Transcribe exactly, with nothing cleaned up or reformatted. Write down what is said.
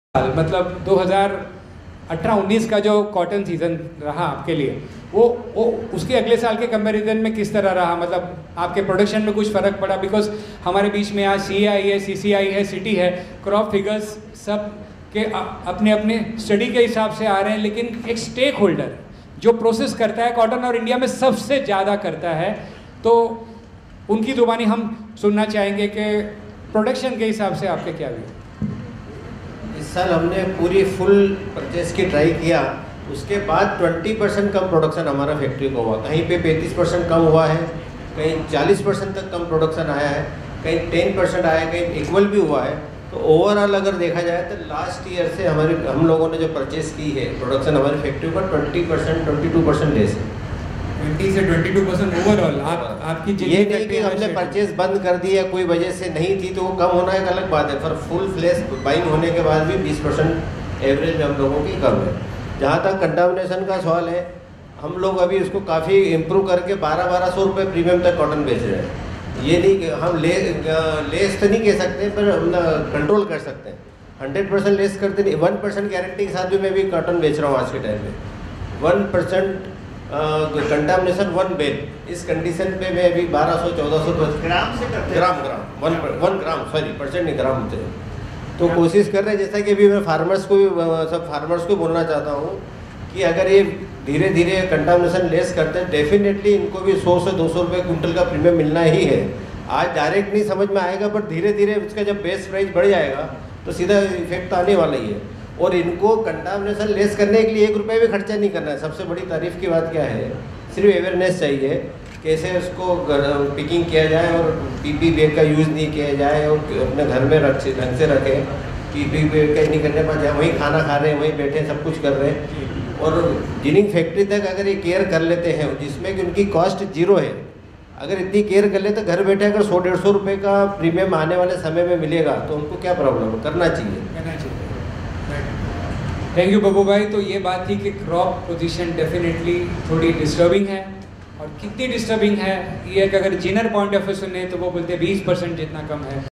मतलब दो हज़ार अठारह उन्नीस का जो कॉटन सीज़न रहा आपके लिए, वो वो उसके अगले साल के कंपैरिजन में किस तरह रहा? मतलब आपके प्रोडक्शन में कुछ फ़र्क पड़ा? बिकॉज हमारे बीच में आज सी आई है, सी सी आई है, सिटी है, क्रॉप फिगर्स सब के अपने अपने स्टडी के हिसाब से आ रहे हैं, लेकिन एक स्टेक होल्डर जो प्रोसेस करता है कॉटन और इंडिया में सबसे ज़्यादा करता है, तो उनकी ज़ुबानी हम सुनना चाहेंगे कि प्रोडक्शन के हिसाब से आपके क्या व्यू? इस साल हमने पूरी फुल परचेस की ट्राई किया, उसके बाद बीस परसेंट कम प्रोडक्शन हमारा फैक्ट्री को हुआ। कहीं पे पैंतीस परसेंट कम हुआ है, कहीं चालीस परसेंट तक कम प्रोडक्शन आया है, कहीं दस परसेंट आया है, कहीं इक्वल भी हुआ है। तो ओवरऑल अगर देखा जाए तो लास्ट ईयर से हमारे हम लोगों ने जो परचेस की है प्रोडक्शन हमारी फैक्ट्री पर twenty percent twenty two percent less है। बीस से बाईस परसेंट ओवरऑल आप आपकी ये नहीं कि हमने परचेस बंद कर दी या कोई वजह से नहीं थी तो वो कम होना एक अलग बात है, पर फुल फ्लैश बाइंग होने के बाद भी बीस परसेंट एवरेज में हम लोगों की कम है। जहाँ तक कंटामिनेशन का सवाल है, हम लोग अभी उसको काफ़ी इम्प्रूव करके बारह बारह सौ रुपये प्रीमियम तक कॉटन बेच रहे हैं। ये नहीं कि हम ले लेस तो नहीं कह सकते, पर हम कंट्रोल कर सकते हैं। हंड्रेड परसेंट लेस करते नहीं, वन परसेंट गारंटी के साथ भी मैं भी कॉटन बेच रहा हूँ आज के टाइम में। One percent contamination one bell, इस कंडीशन पे मैं अभी बारह सौ चौदह सौ ग्राम से करते gram gram one one gram sorry percent नहीं ग्राम होते हैं। तो कोशिश कर रहे हैं, जैसा कि अभी मैं फार्मर्स को भी सब फार्मर्स को बोलना चाहता हूँ कि अगर ये धीरे धीरे कंटामिनेशन लेस करते हैं, डेफिनेटली इनको भी सौ से दो सौ रुपये कुंटल का प्रीमियम मिलना ही है। आज डायरेक्ट नहीं समझ में आएगा, पर धीरे धीरे उसका जब बेस प्राइस बढ़ जाएगा तो सीधा इफेक्ट आने वाला ही है। और इनको कंटामिनेशन लेस करने के लिए एक रुपये भी खर्चा नहीं करना है। सबसे बड़ी तारीफ की बात क्या है, सिर्फ अवेयरनेस चाहिए, कैसे उसको पिकिंग किया जाए और पीपी बैग का यूज़ नहीं किया जाए और अपने घर में रख ढंग से रखें। पीपी बैग का नहीं करने पर जाए, वहीं खाना खा रहे हैं, वहीं बैठे सब कुछ कर रहे हैं। और जिनिंग फैक्ट्री तक अगर ये केयर कर लेते हैं, जिसमें कि उनकी कॉस्ट जीरो है, अगर इतनी केयर कर ले तो घर बैठे अगर सौ डेढ़ सौ रुपये का प्रीमियम आने वाले समय में मिलेगा तो उनको क्या प्रॉब्लम, करना चाहिए करना चाहिए। थैंक यू बब्बू भाई। तो ये बात थी कि क्रॉप पोजीशन डेफिनेटली थोड़ी डिस्टर्बिंग है, और कितनी डिस्टर्बिंग है ये कि अगर जीनर पॉइंट ऑफ व्यू सुने तो वो बोलते हैं बीस परसेंट जितना कम है।